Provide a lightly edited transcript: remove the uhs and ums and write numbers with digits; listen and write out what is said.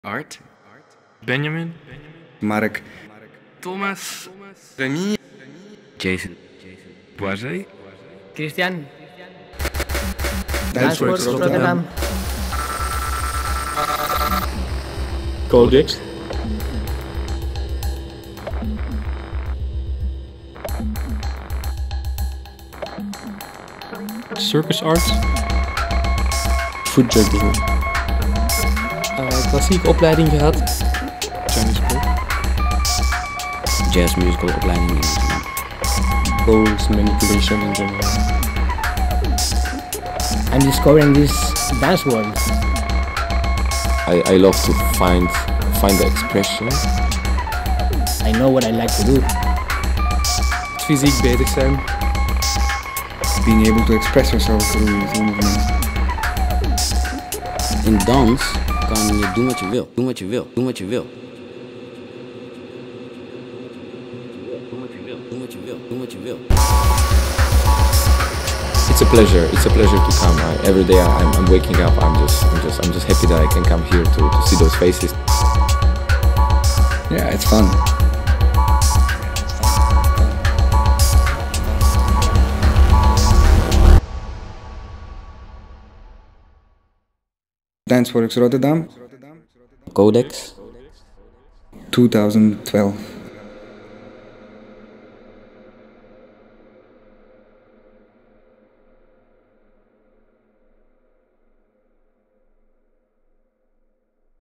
Art, Benjamin, Mark, Thomas, Remy, Jason, Boise, Christian, Danceworks Rotterdam, Codex, Circus Arts, Food Juggling, klassieke opleiding gehad, Chinese School, Jazz musical opleiding in Amsterdam. Bowls, manipulation in general. I'm discovering this dance world. I love to find the expression. I know what I like to do. Fysiek bezig zijn. being able to express yourself through movement. In dans kan je doen wat je wil, doen wat je wil, doen wat je wil. Doen wat je wil, doen wat je wil, doen wat je wil. It's a pleasure to come. Every day I'm waking up. I'm just happy that I can come here to see those faces. Yeah, it's fun. Danceworks Rotterdam, Codex 2012.